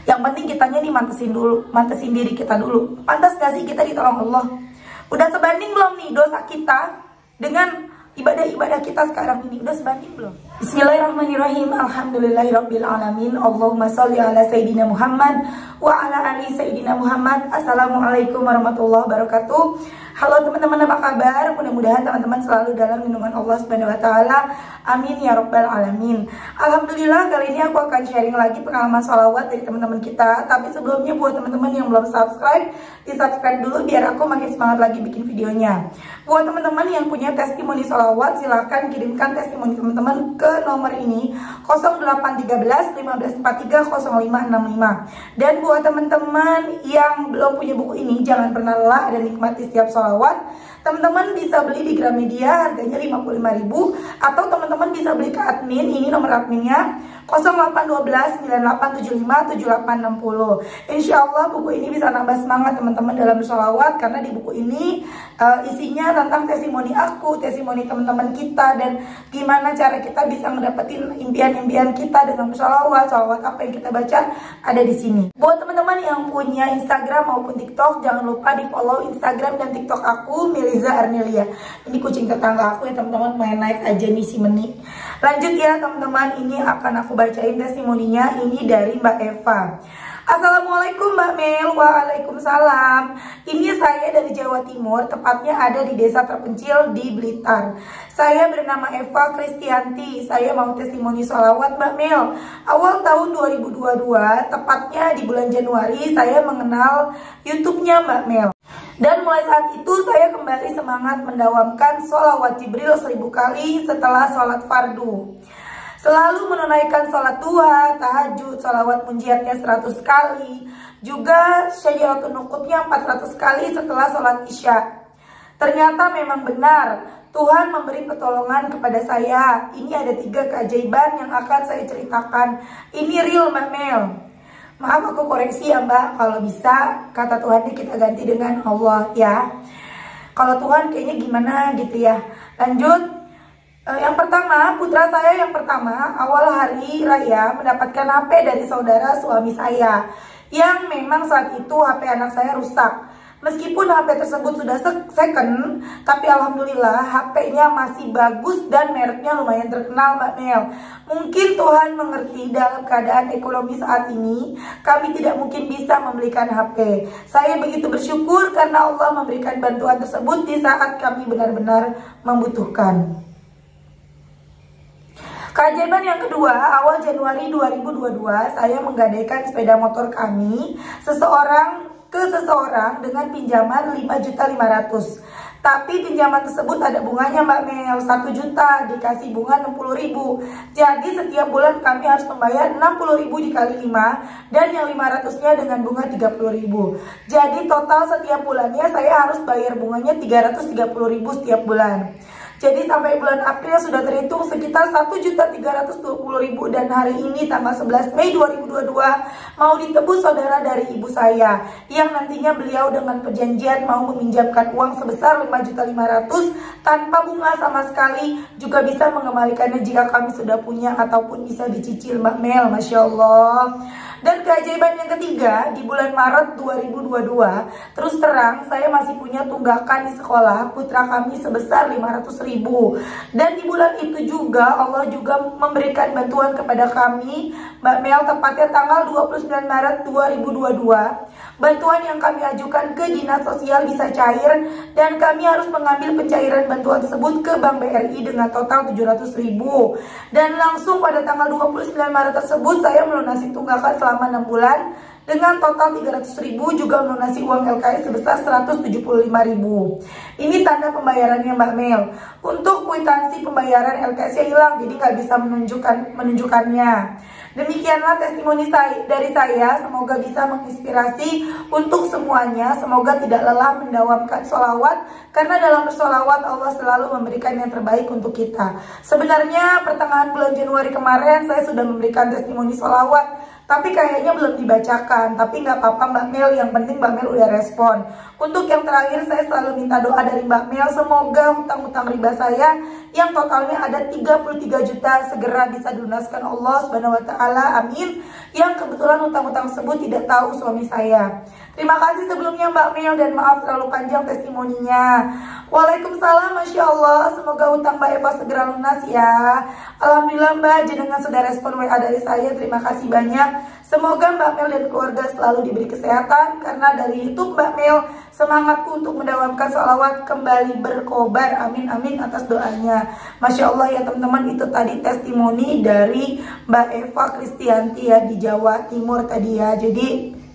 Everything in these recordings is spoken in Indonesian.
Yang penting kitanya nih mantesin diri kita dulu. Pantas gak sih kita ditolong Allah? Udah sebanding belum nih dosa kita dengan ibadah-ibadah kita sekarang ini? Udah sebanding belum? Bismillahirrahmanirrahim. Alhamdulillahirabbil alamin. Allahumma sholli ala sayidina Muhammad wa ala ali sayidina Muhammad. Assalamualaikum warahmatullahi wabarakatuh. Halo teman-teman, apa kabar? Mudah-mudahan teman-teman selalu dalam lindungan Allah Subhanahu wa taala. Amin ya rabbal alamin. Alhamdulillah, kali ini aku akan sharing lagi pengalaman sholawat dari teman-teman kita. Tapi sebelumnya buat teman-teman yang belum subscribe, di-subscribe dulu biar aku makin semangat lagi bikin videonya. Buat teman-teman yang punya testimoni sholawat, silahkan kirimkan testimoni teman-teman ke nomor ini 0813 1543 0565. Dan buat teman-teman yang belum punya buku ini, jangan pernah lelah dan nikmati setiap sholawat. Teman-teman bisa beli di Gramedia, harganya 55.000, atau teman-teman bisa beli ke admin. Ini nomor adminnya 0812 9875 7860. Insya Allah buku ini bisa nambah semangat teman-teman dalam sholawat, karena di buku ini isinya tentang testimoni aku, testimoni teman-teman kita, dan gimana cara kita bisa ngedapetin impian-impian kita dengan sholawat apa yang kita baca ada di sini. Buat teman-teman yang punya Instagram maupun TikTok, jangan lupa di follow Instagram dan TikTok aku, Miliza Arnelia. Ini kucing tetangga aku ya teman-teman, main naik aja nih si Meni. Lanjut ya teman-teman, ini akan aku bacain testimoninya. Ini dari Mbak Eva. Assalamualaikum Mbak Mel. Waalaikumsalam. Ini saya dari Jawa Timur, tepatnya ada di desa terpencil di Blitar. Saya bernama Eva Kristianti. Saya mau testimoni sholawat Mbak Mel. Awal tahun 2022, tepatnya di bulan Januari, saya mengenal YouTube-nya Mbak Mel. Dan mulai saat itu saya kembali semangat mendawamkan sholawat Jibril 1000 kali setelah sholat fardu. Selalu menunaikan sholat duha, tahajud, sholawat munjiatnya 100 kali. Juga syajaratul nukutnya 400 kali setelah sholat isya. Ternyata memang benar, Tuhan memberi pertolongan kepada saya. Ini ada 3 keajaiban yang akan saya ceritakan. Ini real Mbak Mel. Maaf aku koreksi ya Mbak, kalau bisa kata Tuhannya kita ganti dengan Allah ya. Kalau Tuhan kayaknya gimana gitu ya. Lanjut. Yang pertama, putra saya yang pertama awal hari raya mendapatkan HP dari saudara suami saya, yang memang saat itu HP anak saya rusak. Meskipun HP tersebut sudah second, tapi alhamdulillah HP-nya masih bagus dan mereknya lumayan terkenal Mbak Mel. Mungkin Tuhan mengerti dalam keadaan ekonomi saat ini, kami tidak mungkin bisa membelikan HP. Saya begitu bersyukur karena Allah memberikan bantuan tersebut di saat kami benar-benar membutuhkan. Keajaiban yang kedua, awal Januari 2022, saya menggadaikan sepeda motor kami ke seseorang dengan pinjaman 5.500.000. Tapi pinjaman tersebut ada bunganya Mbak Mel, 1 juta dikasih bunga 60.000. Jadi setiap bulan kami harus membayar 60.000 dikali 5, dan yang 500-nya dengan bunga 30.000. Jadi total setiap bulannya saya harus bayar bunganya 330.000 setiap bulan. Jadi sampai bulan April sudah terhitung sekitar 1.320.000, dan hari ini tanggal 11 Mei 2022 mau ditebus saudara dari ibu saya, yang nantinya beliau dengan perjanjian mau meminjamkan uang sebesar 5.500.000 tanpa bunga sama sekali, juga bisa mengembalikannya jika kami sudah punya ataupun bisa dicicil Mbak Mel. Masya Allah. Dan keajaiban yang ketiga, di bulan Maret 2022, terus terang saya masih punya tunggakan di sekolah putra kami sebesar 500.000. Dan di bulan itu juga Allah juga memberikan bantuan kepada kami Mbak Mel, tepatnya tanggal 29 Maret 2022. Bantuan yang kami ajukan ke Dinas Sosial bisa cair, dan kami harus mengambil pencairan bantuan tersebut ke Bank BRI dengan total 700.000. Dan langsung pada tanggal 29 Maret tersebut saya melunasi tunggakan selama 6 bulan dengan total 300.000, juga melunasi uang LKS sebesar 175.000. Ini tanda pembayarannya Mbak Mel. Untuk kwitansi pembayaran LKS-nya hilang, jadi nggak bisa menunjukkannya. Demikianlah testimoni dari saya, semoga bisa menginspirasi untuk semuanya. Semoga tidak lelah mendawamkan sholawat, karena dalam bersolawat Allah selalu memberikan yang terbaik untuk kita. Sebenarnya pertengahan bulan Januari kemarin saya sudah memberikan testimoni sholawat, tapi kayaknya belum dibacakan. Tapi nggak apa-apa Mbak Mel, yang penting Mbak Mel udah respon. Untuk yang terakhir, saya selalu minta doa dari Mbak Mel, semoga hutang-hutang riba saya yang totalnya ada 33 juta segera bisa dilunaskan Allah Subhanahu wa taala. Amin yang kebetulan utang-utang tersebut tidak tahu suami saya. Terima kasih sebelumnya Mbak Mel dan maaf terlalu panjang testimoninya. Waalaikumsalam, Masya Allah. Semoga utang Mbak Eva segera lunas ya. Alhamdulillah Mbak, jenengan sudah respon WA dari saya. Terima kasih banyak. Semoga Mbak Mel dan keluarga selalu diberi kesehatan. Karena dari YouTube Mbak Mel, semangatku untuk mendawamkan sholawat kembali berkobar. Amin amin atas doanya. Masya Allah ya teman-teman, itu tadi testimoni dari Mbak Eva Kristianti ya di Jawa Timur tadi ya. Jadi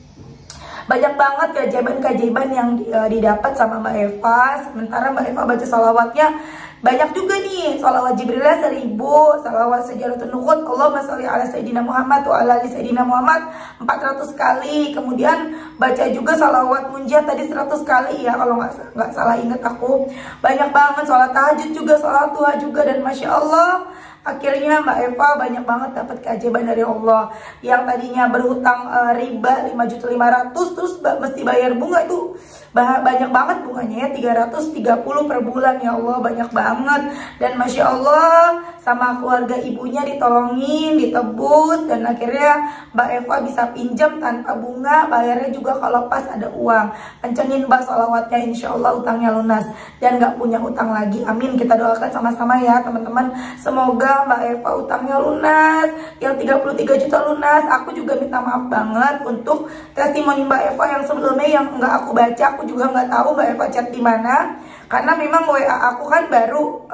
banyak banget keajaiban-keajaiban yang didapat sama Mbak Eva. Sementara Mbak Eva baca salawatnya banyak juga nih. Salawat Jibrilnya 1000, salawat Sajadatun Nuqut, Allahumma sholli ala Sayyidina Muhammad wa ala ali Sayyidina Muhammad 400 kali. Kemudian baca juga salawat munjat tadi 100 kali ya kalau nggak salah ingat aku. Banyak banget, sholat tahajud juga, sholat duha juga, dan Masya Allah akhirnya Mbak Eva banyak banget dapat keajaiban dari Allah. Yang tadinya berhutang riba 5.500.000 terus mesti bayar bunga, itu banyak banget bunganya ya, 330 per bulan. Ya Allah, banyak banget. Dan Masya Allah sama keluarga ibunya ditolongin, ditebus, dan akhirnya Mbak Eva bisa pinjam tanpa bunga, bayarnya juga kalau pas ada uang. Kencengin Mbak sholawatnya, insya Allah utangnya lunas dan gak punya utang lagi. Amin, kita doakan sama-sama ya teman-teman. Semoga Mbak Eva utangnya lunas, yang 33 juta lunas. Aku juga minta maaf banget untuk testimoni Mbak Eva yang sebelumnya yang nggak aku baca. Aku juga nggak tahu Mbak Eva chat di mana, karena memang WA aku kan baru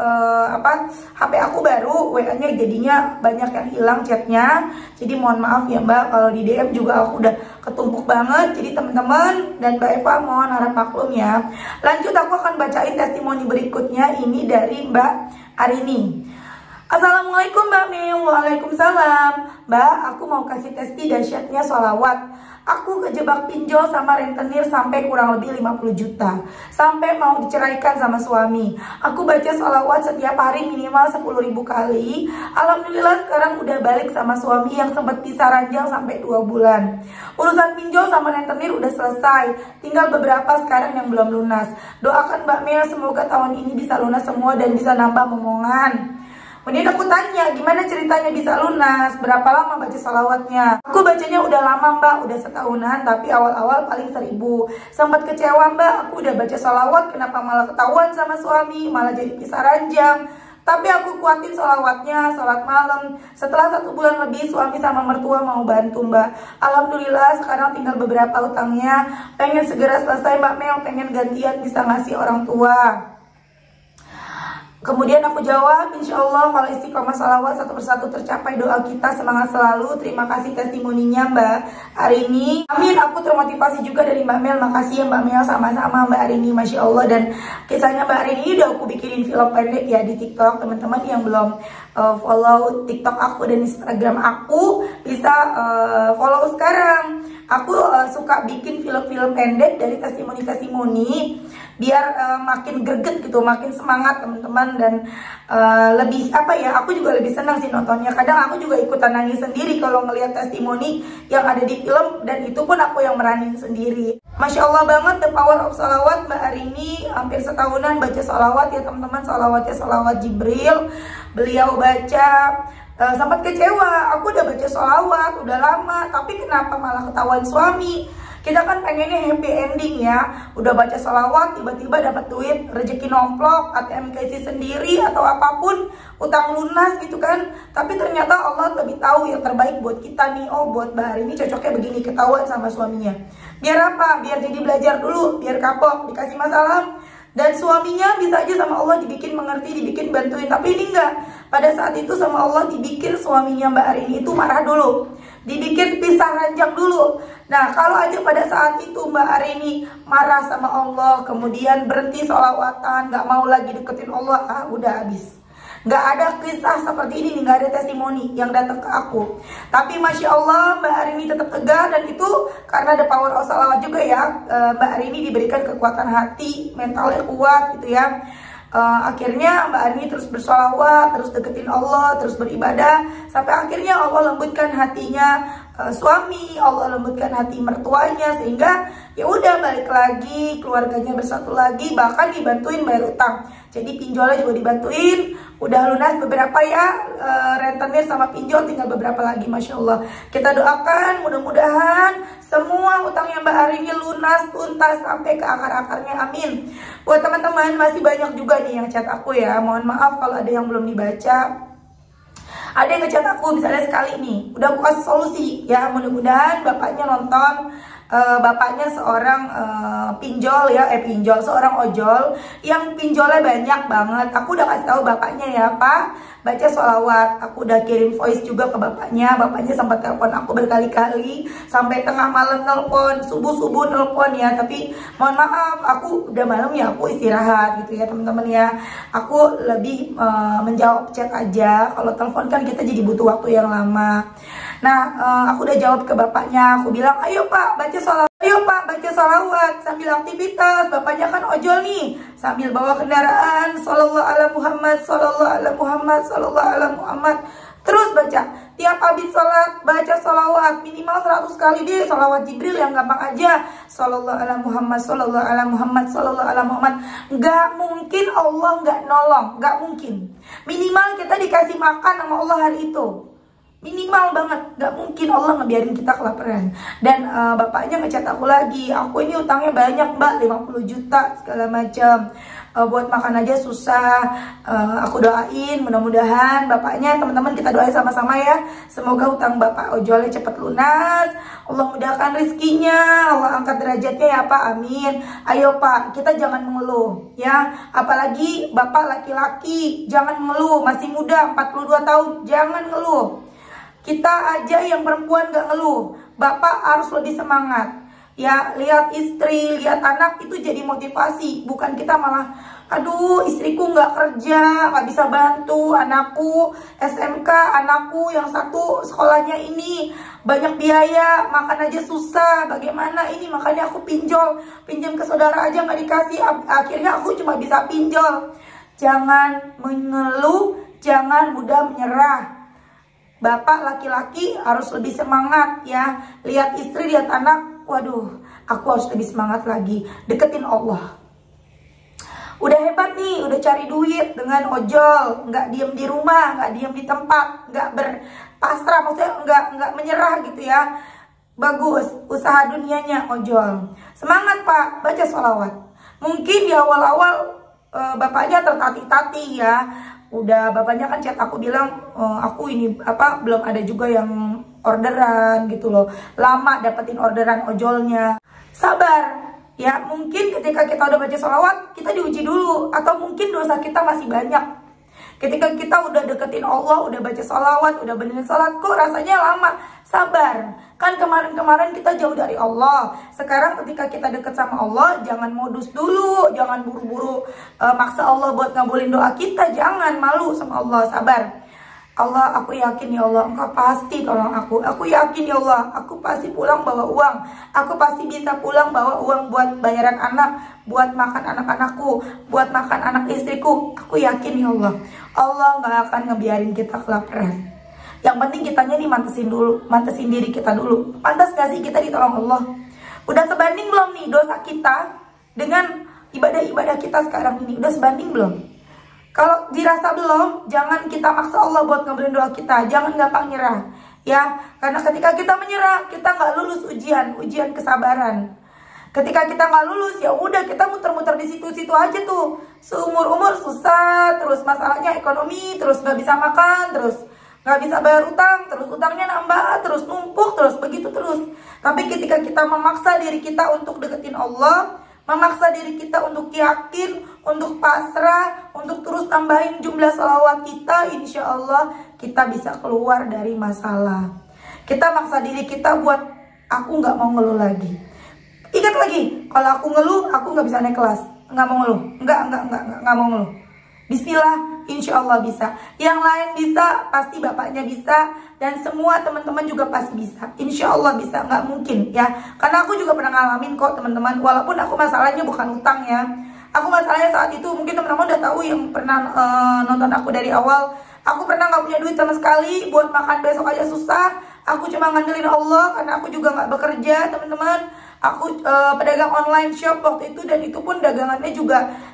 HP aku baru, WA-nya jadinya banyak yang hilang chatnya. Jadi mohon maaf ya Mbak, kalau di DM juga aku udah ketumpuk banget. Jadi teman-teman dan Mbak Eva mohon harap maklum ya. Lanjut, aku akan bacain testimoni berikutnya. Ini dari Mbak Arini. Assalamualaikum Mbak Mil. Waalaikumsalam. Mbak, aku mau kasih testi dahsyatnya sholawat. Aku kejebak pinjol sama rentenir sampai kurang lebih 50 juta. Sampai mau diceraikan sama suami. Aku baca sholawat setiap hari minimal 10.000 kali. Alhamdulillah sekarang udah balik sama suami yang sempat pisah ranjang sampai 2 bulan. Urusan pinjol sama rentenir udah selesai. Tinggal beberapa sekarang yang belum lunas. Doakan Mbak Mel semoga tahun ini bisa lunas semua dan bisa nambah momongan. Kemudian aku tanya, gimana ceritanya bisa lunas? Berapa lama baca salawatnya? Aku bacanya udah lama Mbak, udah setahunan, tapi awal-awal paling 1000. Sempat kecewa Mbak, aku udah baca salawat, kenapa malah ketahuan sama suami, malah jadi pisah ranjang. Tapi aku kuatin salawatnya, salat malam. Setelah 1 bulan lebih, suami sama mertua mau bantu Mbak. Alhamdulillah sekarang tinggal beberapa utangnya. Pengen segera selesai Mbak Mel, pengen gantian bisa ngasih orang tua. Kemudian aku jawab, insya Allah kalau istiqomah salawat satu persatu tercapai doa kita, semangat selalu. Terima kasih testimoninya Mbak Arini. Amin, aku termotivasi juga dari Mbak Mel. Makasih ya Mbak Mel, sama-sama Mbak Arini, Masya Allah. Dan kisahnya Mbak Arini udah aku bikinin film pendek ya di TikTok. Teman-teman yang belum follow TikTok aku dan Instagram aku bisa follow sekarang. Aku suka bikin film-film pendek dari testimoni-testimoni biar makin greget gitu, makin semangat teman-teman, dan lebih aku juga lebih senang sih nontonnya. Kadang aku juga ikutan nangis sendiri kalau ngelihat testimoni yang ada di film, dan itu pun aku yang meranin sendiri. Masya Allah banget the power of salawat. Mbak Arini hampir setahunan baca salawat ya teman-teman. Salawatnya salawat Jibril, beliau baca. Sempat kecewa, aku udah baca sholawat, udah lama, tapi kenapa malah ketahuan suami? Kita kan pengennya happy ending ya. Udah baca sholawat, tiba-tiba dapat duit, rezeki nomplok, ATM KC sendiri, atau apapun, utang lunas gitu kan. Tapi ternyata Allah lebih tahu yang terbaik buat kita nih. Oh, buat Mbak Hari ini cocoknya begini, ketahuan sama suaminya. Biar apa? Biar jadi belajar dulu, biar kapok, dikasih masalah. Dan suaminya bisa aja sama Allah dibikin mengerti, dibikin bantuin. Tapi ini enggak. Pada saat itu sama Allah dibikin suaminya Mbak Arini itu marah dulu, dibikin pisah ranjang dulu. Nah kalau aja pada saat itu Mbak Arini marah sama Allah, kemudian berhenti sholawatan, gak mau lagi deketin Allah, udah habis. Gak ada kisah seperti ini nih, gak ada testimoni yang datang ke aku. Tapi Masya Allah Mbak Arini tetap tegar, dan itu karena ada power of salawat juga ya. Mbak Arini diberikan kekuatan hati, mentalnya kuat gitu ya. Akhirnya Mbak Arini terus bersolawat, terus deketin Allah, terus beribadah, sampai akhirnya Allah lembutkan hatinya suami, Allah lembutkan hati mertuanya, sehingga ya udah balik lagi, keluarganya bersatu lagi, bahkan dibantuin bayar utang. Jadi pinjolnya juga dibantuin, Udah lunas beberapa ya, rentenir sama pinjol tinggal beberapa lagi, Masya Allah. Kita doakan mudah-mudahan semua utangnya Mbak Arini lunas, tuntas sampai ke akar-akarnya, amin. Buat teman-teman masih banyak juga nih yang chat aku ya, mohon maaf kalau ada yang belum dibaca. Ada yang ngechat aku misalnya sekali nih, udah aku kasih solusi ya, mudah-mudahan bapaknya nonton. Bapaknya seorang pinjol ya, seorang ojol yang pinjolnya banyak banget. Aku udah kasih tahu bapaknya ya, Pak, baca sholawat. Aku udah kirim voice juga ke bapaknya. Bapaknya sempat telepon aku berkali-kali, sampai tengah malam nelpon, subuh-subuh nelpon ya. Tapi mohon maaf, aku udah malam ya, aku istirahat gitu ya teman-teman ya. Aku lebih menjawab chat aja. Kalau telepon kan kita jadi butuh waktu yang lama. Nah, aku udah jawab ke bapaknya. Aku bilang, ayo Pak, baca sholawat. Ayo Pak, baca sholawat sambil aktivitas. Bapaknya kan ojol nih, sambil bawa kendaraan. Sallallahu ala Muhammad, sallallahu ala Muhammad, sallallahu ala Muhammad. Terus baca, tiap habis sholat baca sholawat minimal 100 kali deh. Sholawat Jibril yang gampang aja. Sallallahu ala Muhammad, sallallahu ala Muhammad, sallallahu ala Muhammad. Gak mungkin Allah gak nolong, gak mungkin. Minimal kita dikasih makan sama Allah hari itu. Minimal banget, gak mungkin Allah ngebiarin kita kelaparan. Dan bapaknya ngechat aku lagi, aku ini utangnya banyak Mbak, 50 juta segala macam, buat makan aja susah. Aku doain mudah-mudahan bapaknya, teman-teman kita doain sama-sama ya, semoga utang bapak ojolnya cepet lunas, Allah mudahkan rezekinya, Allah angkat derajatnya ya Pak, amin. Ayo Pak, kita jangan mengeluh ya, apalagi bapak laki-laki, jangan mengeluh, masih muda 42 tahun, jangan ngeluh. Kita aja yang perempuan gak ngeluh, bapak harus lebih semangat ya. Lihat istri, lihat anak itu jadi motivasi, bukan kita malah aduh istriku gak kerja, gak bisa bantu anakku SMK, anakku yang satu sekolahnya ini banyak biaya, makan aja susah, bagaimana ini, makanya aku pinjam ke saudara aja gak dikasih, akhirnya aku cuma bisa pinjol. Jangan mengeluh, jangan mudah menyerah. Bapak laki-laki harus lebih semangat ya. Lihat istri, lihat anak, waduh, aku harus lebih semangat lagi. Deketin Allah. Udah hebat nih, udah cari duit dengan ojol, nggak diem di rumah, nggak diem di tempat, nggak berpasrah, maksudnya nggak menyerah gitu ya. Bagus, usaha dunianya ojol. Semangat Pak, baca sholawat. Mungkin di awal-awal bapaknya tertatih-tatih ya. Udah bapaknya kan chat aku bilang, aku ini apa belum ada juga yang orderan gitu loh, lama dapetin orderan ojolnya. Sabar ya, mungkin ketika kita udah baca sholawat kita diuji dulu, atau mungkin dosa kita masih banyak. Ketika kita udah deketin Allah, udah baca sholawat, udah benerin sholat, kok rasanya lama. Sabar, kan kemarin-kemarin kita jauh dari Allah. Sekarang ketika kita deket sama Allah, jangan modus dulu, jangan buru-buru maksa Allah buat ngabulin doa kita. Jangan malu sama Allah, sabar. Allah, aku yakin ya Allah, Engkau pasti tolong aku. Aku yakin ya Allah, aku pasti pulang bawa uang. Aku pasti bisa pulang bawa uang buat bayaran anak, buat makan anak-anakku, buat makan anak istriku. Aku yakin ya Allah. Allah gak akan ngebiarin kita kelaparan. Yang penting kitanya nih mantesin diri kita dulu. Pantas gak sih kita ditolong Allah? Udah sebanding belum nih dosa kita dengan ibadah-ibadah kita sekarang ini? Udah sebanding belum? Kalau dirasa belum, jangan kita maksa Allah buat ngabulin doa kita. Jangan gampang nyerah ya. Karena ketika kita menyerah, kita nggak lulus ujian kesabaran. Ketika kita nggak lulus, ya udah kita muter-muter di situ-situ aja tuh. Seumur-umur susah, terus masalahnya ekonomi, terus nggak bisa makan, terus nggak bisa bayar utang, terus utangnya nambah, terus numpuk, terus begitu terus. Tapi ketika kita memaksa diri kita untuk deketin Allah, memaksa diri kita untuk yakin, untuk pasrah, untuk terus tambahin jumlah sholawat kita, insya Allah kita bisa keluar dari masalah. Kita maksa diri kita buat aku nggak mau ngeluh lagi. Ingat lagi, kalau aku ngeluh, aku nggak bisa naik kelas. Nggak mau ngeluh, nggak mau ngeluh. Bismillah, insya Allah bisa. Yang lain bisa, pasti bapaknya bisa. Dan semua teman-teman juga pasti bisa. Insya Allah bisa, nggak mungkin ya. Karena aku juga pernah ngalamin kok teman-teman. Walaupun aku masalahnya bukan utang ya. Aku masalahnya saat itu, mungkin teman-teman udah tahu yang pernah nonton aku dari awal. Aku pernah nggak punya duit sama sekali. Buat makan besok aja susah. Aku cuma ngandelin Allah karena aku juga nggak bekerja teman-teman. Aku pedagang online shop waktu itu, dan itu pun dagangannya juga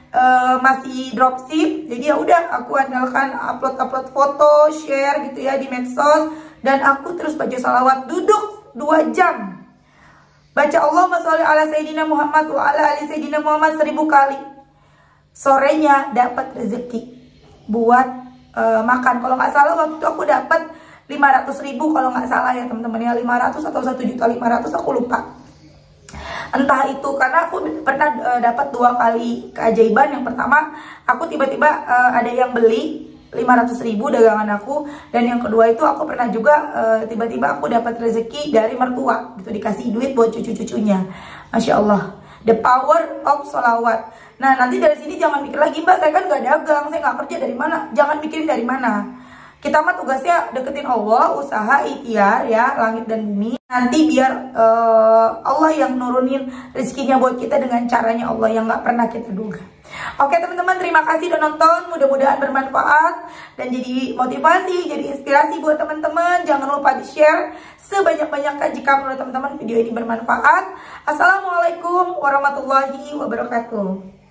masih dropship, jadi ya udah aku andalkan upload foto, share gitu ya di medsos, dan aku terus baca salawat, duduk 2 jam baca Allahumma sholli ala Sayyidina Muhammad wa ala ali Sayyidina Muhammad 1000 kali. Sorenya dapat rezeki buat makan. Kalau nggak salah waktu itu aku dapat 500.000 kalau nggak salah ya teman-teman ya, 500 atau 1.500.000 aku lupa. Entah itu karena aku pernah dapat 2 kali keajaiban. Yang pertama aku tiba-tiba ada yang beli 500.000 dagangan aku, dan yang kedua itu aku pernah juga tiba-tiba aku dapat rezeki dari mertua gitu, dikasih duit buat cucu-cucunya. Masya Allah, the power of sholawat. Nah nanti dari sini jangan mikir lagi, Mbak saya kan gak dagang, saya gak kerja, dari mana. Jangan mikirin dari mana. Kita mah tugasnya deketin Allah, usaha, ikhtiar ya, langit dan bumi. Nanti biar Allah yang nurunin rezekinya buat kita dengan caranya Allah yang gak pernah kita duga. Oke teman-teman, terima kasih udah nonton. Mudah-mudahan bermanfaat dan jadi motivasi, jadi inspirasi buat teman-teman. Jangan lupa di-share sebanyak-banyaknya jika menurut teman-teman video ini bermanfaat. Assalamualaikum warahmatullahi wabarakatuh.